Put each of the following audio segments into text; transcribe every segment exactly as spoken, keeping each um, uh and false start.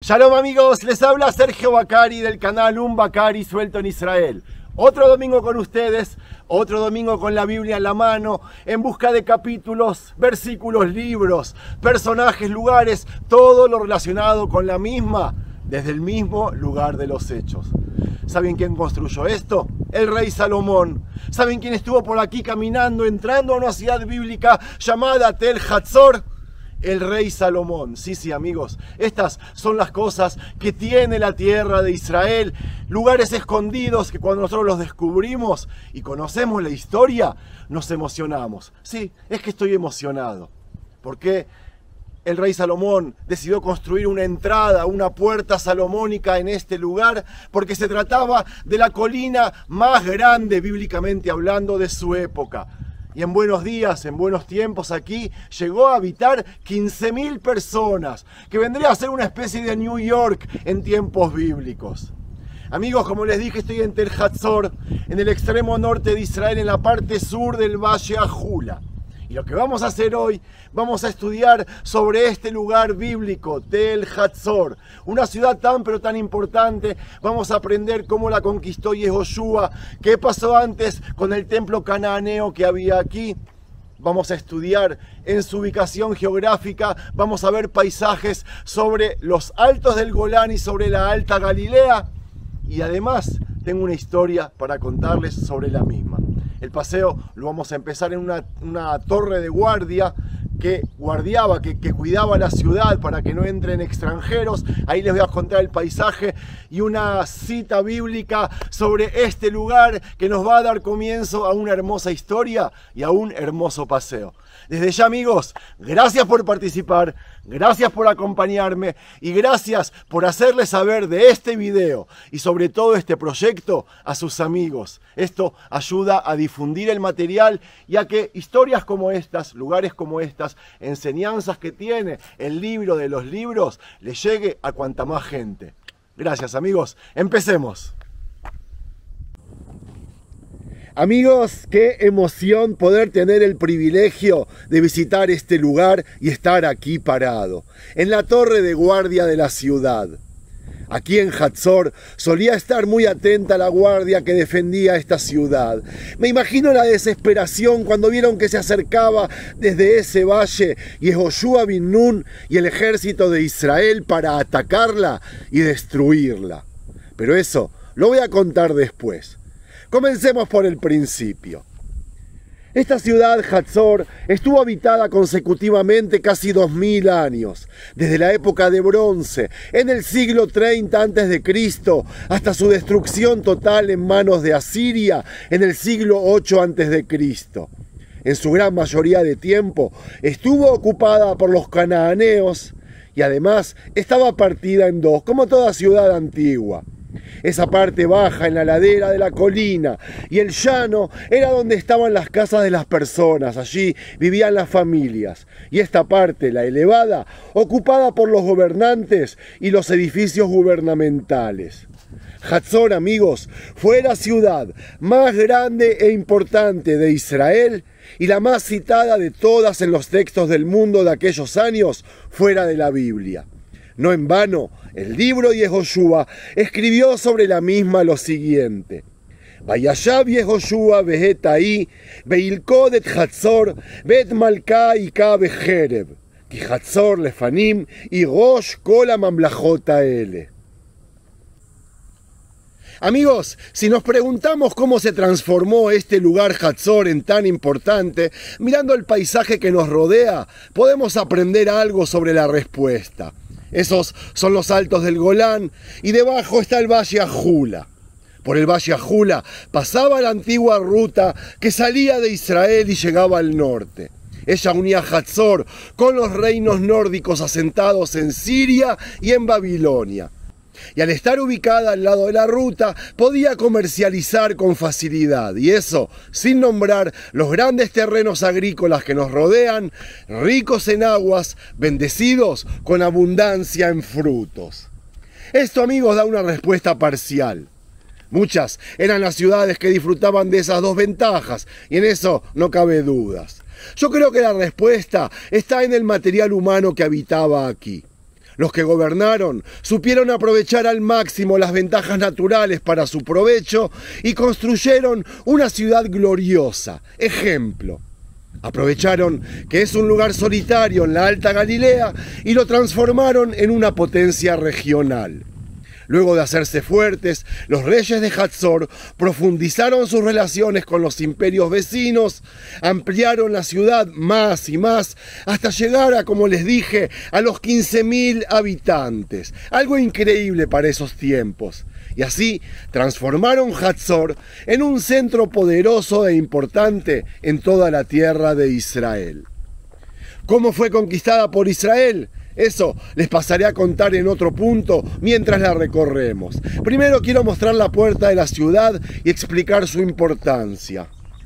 Shalom amigos, les habla Sergio Bacari del canal Un Bacari Suelto en Israel. Otro domingo con ustedes, otro domingo con la Biblia en la mano, en busca de capítulos, versículos, libros, personajes, lugares, todo lo relacionado con la misma, desde el mismo lugar de los hechos. ¿Saben quién construyó esto? El rey Salomón. ¿Saben quién estuvo por aquí caminando, entrando a una ciudad bíblica llamada Tel Hatzor? El rey Salomón. Sí, sí, amigos, estas son las cosas que tiene la tierra de Israel, lugares escondidos que cuando nosotros los descubrimos y conocemos la historia, nos emocionamos. Sí, es que estoy emocionado, porque el rey Salomón decidió construir una entrada, una puerta salomónica en este lugar, porque se trataba de la colina más grande, bíblicamente hablando, de su época. Y en buenos días, en buenos tiempos, aquí llegó a habitar quince mil personas, que vendría a ser una especie de New York en tiempos bíblicos. Amigos, como les dije, estoy en Tel Hatzor, en el extremo norte de Israel, en la parte sur del Valle Ajula. Y lo que vamos a hacer hoy, vamos a estudiar sobre este lugar bíblico, Tel Hatzor, una ciudad tan pero tan importante. Vamos a aprender cómo la conquistó Yehoshua, qué pasó antes con el templo canaaneo que había aquí. Vamos a estudiar en su ubicación geográfica, vamos a ver paisajes sobre los altos del Golán y sobre la Alta Galilea. Y además tengo una historia para contarles sobre la misma. El paseo lo vamos a empezar en una, una torre de guardia que guardiaba, que, que cuidaba la ciudad para que no entren extranjeros. Ahí les voy a contar el paisaje y una cita bíblica sobre este lugar que nos va a dar comienzo a una hermosa historia y a un hermoso paseo. Desde ya, amigos, gracias por participar, gracias por acompañarme y gracias por hacerles saber de este video y sobre todo este proyecto a sus amigos. Esto ayuda a difundir el material y a que historias como estas, lugares como estas, enseñanzas que tiene el libro de los libros, le llegue a cuanta más gente. Gracias, amigos. Empecemos. Amigos, qué emoción poder tener el privilegio de visitar este lugar y estar aquí parado, en la torre de guardia de la ciudad. Aquí en Hatzor solía estar muy atenta la guardia que defendía esta ciudad. Me imagino la desesperación cuando vieron que se acercaba desde ese valle Yehoshua bin Nun y el ejército de Israel para atacarla y destruirla. Pero eso lo voy a contar después. Comencemos por el principio. Esta ciudad, Hatzor, estuvo habitada consecutivamente casi dos mil años, desde la época de bronce, en el siglo treinta antes de Cristo, hasta su destrucción total en manos de Asiria en el siglo ocho antes de Cristo. En su gran mayoría de tiempo estuvo ocupada por los cananeos y además estaba partida en dos, como toda ciudad antigua. Esa parte baja en la ladera de la colina y el llano era donde estaban las casas de las personas, allí vivían las familias. Y esta parte, la elevada, ocupada por los gobernantes y los edificios gubernamentales. Hatzor, amigos, fue la ciudad más grande e importante de Israel y la más citada de todas en los textos del mundo de aquellos años fuera de la Biblia. No en vano, el libro de Yehoshua escribió sobre la misma lo siguiente: Vayashav Yehoshua behet ahí, beilkod et Hatzor, bet malka ika bejereb, ki Hatzor lefanim y rosh kol hamamlachot haele. Amigos, si nos preguntamos cómo se transformó este lugar Hatzor en tan importante, mirando el paisaje que nos rodea, podemos aprender algo sobre la respuesta. Esos son los altos del Golán y debajo está el Valle Ajula. Por el Valle Ajula pasaba la antigua ruta que salía de Israel y llegaba al norte. Ella unía Hatzor con los reinos nórdicos asentados en Siria y en Babilonia. Y al estar ubicada al lado de la ruta, podía comercializar con facilidad. Y eso, sin nombrar los grandes terrenos agrícolas que nos rodean, ricos en aguas, bendecidos con abundancia en frutos. Esto, amigos, da una respuesta parcial. Muchas eran las ciudades que disfrutaban de esas dos ventajas, y en eso no cabe dudas. Yo creo que la respuesta está en el material humano que habitaba aquí. Los que gobernaron supieron aprovechar al máximo las ventajas naturales para su provecho y construyeron una ciudad gloriosa, ejemplo. Aprovecharon que es un lugar solitario en la Alta Galilea y lo transformaron en una potencia regional. Luego de hacerse fuertes, los reyes de Hatzor profundizaron sus relaciones con los imperios vecinos, ampliaron la ciudad más y más, hasta llegar a, como les dije, a los quince mil habitantes. Algo increíble para esos tiempos. Y así transformaron Hatzor en un centro poderoso e importante en toda la tierra de Israel. ¿Cómo fue conquistada por Israel? Eso les pasaré a contar en otro punto mientras la recorremos. Primero quiero mostrar la puerta de la ciudad y explicar su importancia.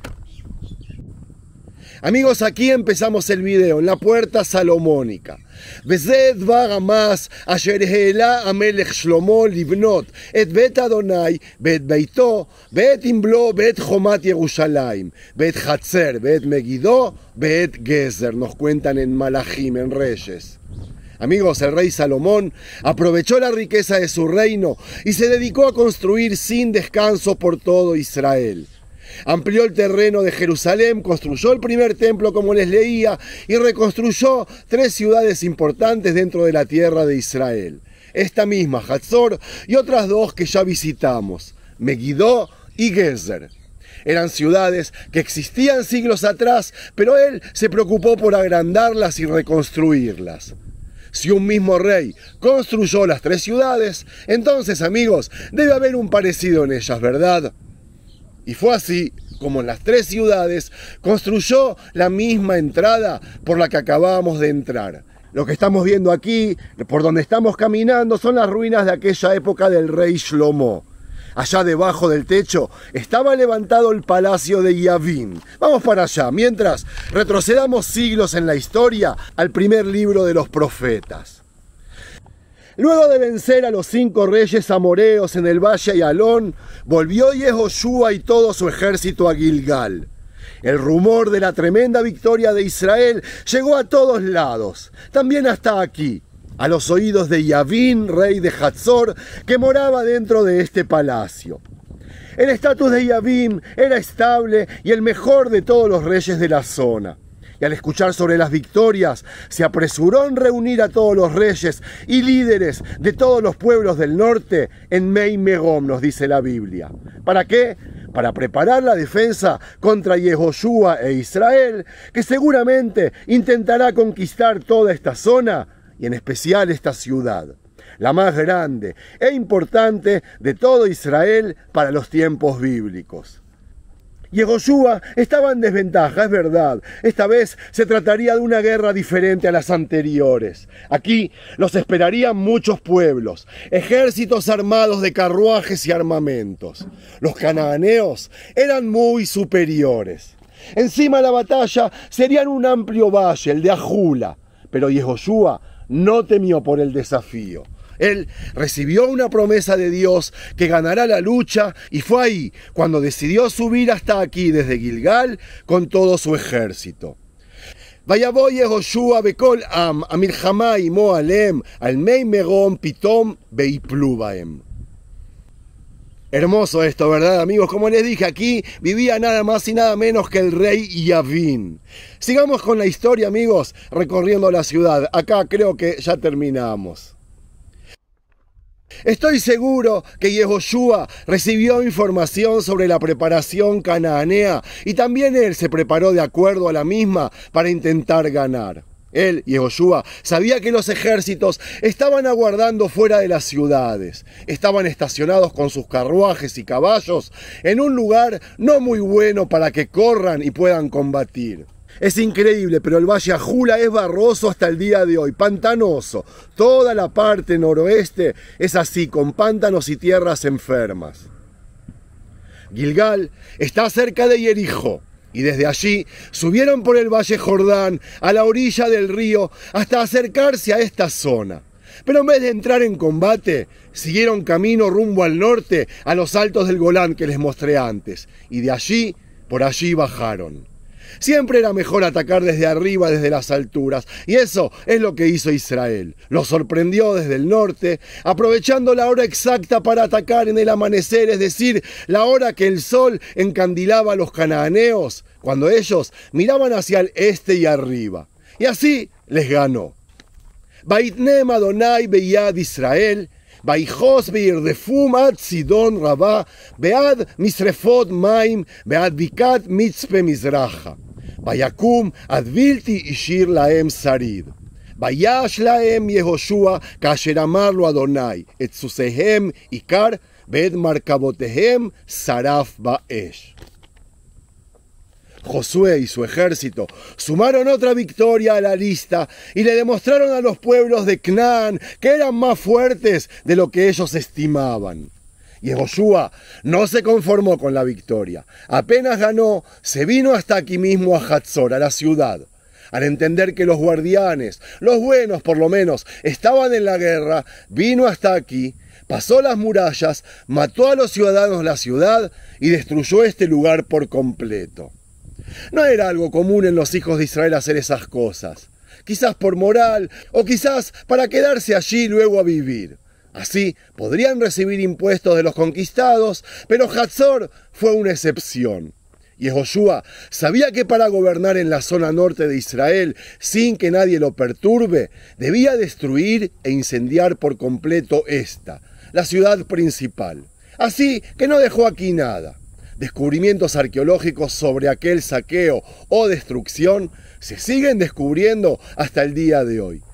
Amigos, aquí empezamos el video, en la puerta salomónica. וזה דבר המס אשר העלה המלך שלמה לבנות את בית אדוני ואת ביתו ואת עמלו ואת חומת ירושלים ואת חצר ואת מגידו ואת גזר. Nos cuentan en Malachim, en Reyes. Amigos, el rey Salomón aprovechó la riqueza de su reino y se dedicó a construir sin descanso por todo Israel. Amplió el terreno de Jerusalén, construyó el primer templo como les leía y reconstruyó tres ciudades importantes dentro de la tierra de Israel. Esta misma, Hatzor, y otras dos que ya visitamos, Megiddo y Gezer. Eran ciudades que existían siglos atrás, pero él se preocupó por agrandarlas y reconstruirlas. Si un mismo rey construyó las tres ciudades, entonces, amigos, debe haber un parecido en ellas, ¿verdad? Y fue así como en las tres ciudades construyó la misma entrada por la que acabamos de entrar. Lo que estamos viendo aquí, por donde estamos caminando, son las ruinas de aquella época del rey Shlomo. Allá debajo del techo estaba levantado el palacio de Yavín. Vamos para allá, mientras retrocedamos siglos en la historia al primer libro de los profetas. Luego de vencer a los cinco reyes amoreos en el valle Ayalón, volvió Yehoshua y todo su ejército a Gilgal. El rumor de la tremenda victoria de Israel llegó a todos lados, también hasta aquí, a los oídos de Yavín, rey de Hatzor, que moraba dentro de este palacio. El estatus de Yavín era estable y el mejor de todos los reyes de la zona. Y al escuchar sobre las victorias, se apresuró en reunir a todos los reyes y líderes de todos los pueblos del norte en Mei Megom, nos dice la Biblia. ¿Para qué? Para preparar la defensa contra Yehoshua e Israel, que seguramente intentará conquistar toda esta zona, y en especial esta ciudad, la más grande e importante de todo Israel para los tiempos bíblicos. Yehoshua estaba en desventaja, es verdad. Esta vez se trataría de una guerra diferente a las anteriores. Aquí los esperarían muchos pueblos, ejércitos armados de carruajes y armamentos. Los cananeos eran muy superiores. Encima de la batalla serían un amplio valle, el de Ajula. Pero Yehoshua no temió por el desafío. Él recibió una promesa de Dios que ganará la lucha y fue ahí cuando decidió subir hasta aquí desde Gilgal con todo su ejército. Vayavo Yehoshua bekol am amilchama imo alem al mei megom pitom veiplu baem. Hermoso esto, ¿verdad, amigos? Como les dije, aquí vivía nada más y nada menos que el rey Yavín. Sigamos con la historia, amigos, recorriendo la ciudad. Acá creo que ya terminamos. Estoy seguro que Yehoshua recibió información sobre la preparación canaanea y también él se preparó de acuerdo a la misma para intentar ganar. Él, Yehoshua, sabía que los ejércitos estaban aguardando fuera de las ciudades. Estaban estacionados con sus carruajes y caballos en un lugar no muy bueno para que corran y puedan combatir. Es increíble, pero el valle Ajula es barroso hasta el día de hoy, pantanoso. Toda la parte noroeste es así, con pantanos y tierras enfermas. Gilgal está cerca de Jericó, y desde allí subieron por el valle Jordán a la orilla del río hasta acercarse a esta zona. Pero en vez de entrar en combate, siguieron camino rumbo al norte, a los altos del Golán que les mostré antes, y de allí, por allí bajaron. Siempre era mejor atacar desde arriba, desde las alturas. Y eso es lo que hizo Israel. Lo sorprendió desde el norte, aprovechando la hora exacta para atacar en el amanecer, es decir, la hora que el sol encandilaba a los cananeos, cuando ellos miraban hacia el este y arriba. Y así les ganó. Vaitnem Adonai beyad Israel, ויחוס וירדפום עד צידון רבה, בעד משרפות מים, בעד בקעת מצפה מזרחה. ויקום עד בלתי השאיר להם שריד. ויש להם יהושע כאשר אמר לו אדוני, את סוסיהם עיקר, ואת מרכבותיהם שרף באש. Josué y su ejército sumaron otra victoria a la lista y le demostraron a los pueblos de Canaán que eran más fuertes de lo que ellos estimaban. Y Josué no se conformó con la victoria. Apenas ganó, se vino hasta aquí mismo a Hatzor, a la ciudad. Al entender que los guardianes, los buenos por lo menos, estaban en la guerra, vino hasta aquí, pasó las murallas, mató a los ciudadanos de la ciudad y destruyó este lugar por completo. No era algo común en los hijos de Israel hacer esas cosas, quizás por moral o quizás para quedarse allí luego a vivir. Así podrían recibir impuestos de los conquistados, pero Hatzor fue una excepción. Y Josué sabía que para gobernar en la zona norte de Israel sin que nadie lo perturbe, debía destruir e incendiar por completo esta, la ciudad principal. Así que no dejó aquí nada. Descubrimientos arqueológicos sobre aquel saqueo o destrucción se siguen descubriendo hasta el día de hoy.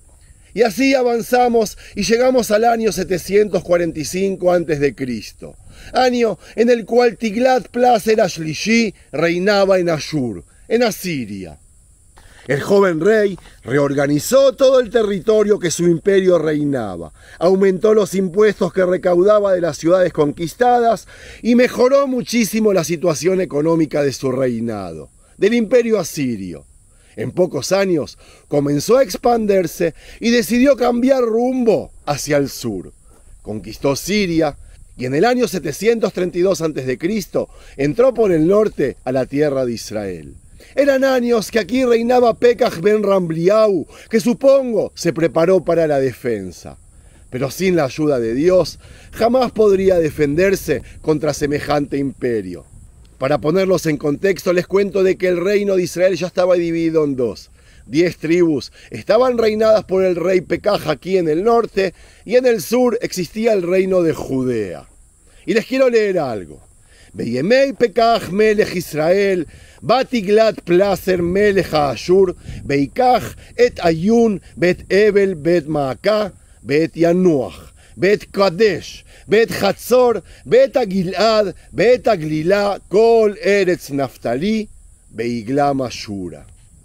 Y así avanzamos y llegamos al año setecientos cuarenta y cinco antes de Cristo, año en el cual Tiglat-Pileser Ashlishi reinaba en Ashur, en Asiria. El joven rey reorganizó todo el territorio que su imperio reinaba, aumentó los impuestos que recaudaba de las ciudades conquistadas y mejoró muchísimo la situación económica de su reinado, del imperio asirio. En pocos años comenzó a expandirse y decidió cambiar rumbo hacia el sur. Conquistó Siria y en el año setecientos treinta y dos antes de Cristo entró por el norte a la tierra de Israel. Eran años que aquí reinaba Pekach ben Rambliau, que supongo se preparó para la defensa. Pero sin la ayuda de Dios, jamás podría defenderse contra semejante imperio. Para ponerlos en contexto, les cuento de que el reino de Israel ya estaba dividido en dos. Diez tribus estaban reinadas por el rey Pekach aquí en el norte, y en el sur existía el reino de Judea. Y les quiero leer algo. Beyemei Pekach melech Israel, Tiglat-Pileser melech Ashur, Beikach et Ayun, bet Ebel, bet Maacah, bet Yanuach, bet Kadesh, bet Hatzor, bet Gilad, bet Glila, Kol Eretz Naftali, Beiglam Ashura.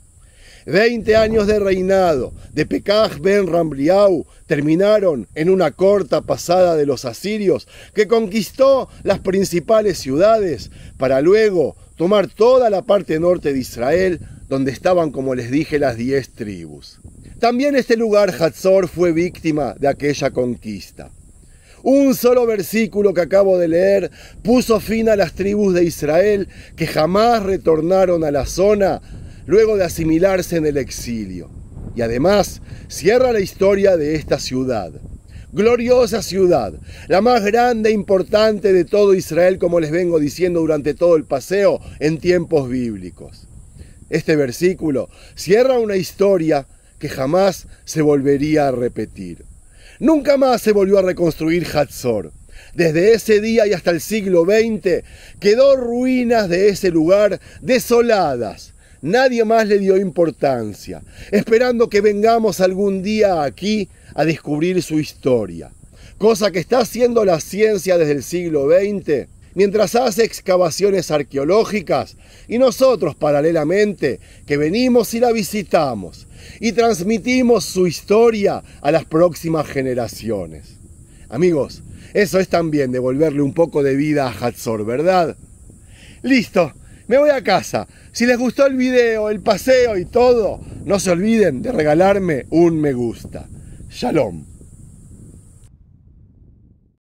Veinte años de reinado de Pekach ben Rambliau terminaron en una corta pasada de los asirios que conquistó las principales ciudades para luego tomar toda la parte norte de Israel, donde estaban, como les dije, las diez tribus. También este lugar, Hatzor, fue víctima de aquella conquista. Un solo versículo que acabo de leer puso fin a las tribus de Israel que jamás retornaron a la zona luego de asimilarse en el exilio. Y además cierra la historia de esta ciudad. Gloriosa ciudad, la más grande e importante de todo Israel, como les vengo diciendo durante todo el paseo en tiempos bíblicos. Este versículo cierra una historia que jamás se volvería a repetir. Nunca más se volvió a reconstruir Hatzor. Desde ese día y hasta el siglo veinte quedó ruinas de ese lugar desoladas. Nadie más le dio importancia, esperando que vengamos algún día aquí a descubrir su historia. Cosa que está haciendo la ciencia desde el siglo veinte, mientras hace excavaciones arqueológicas, y nosotros paralelamente que venimos y la visitamos y transmitimos su historia a las próximas generaciones. Amigos, eso es también devolverle un poco de vida a Hatzor, ¿verdad? Listo. Me voy a casa. Si les gustó el video, el paseo y todo, no se olviden de regalarme un me gusta. Shalom.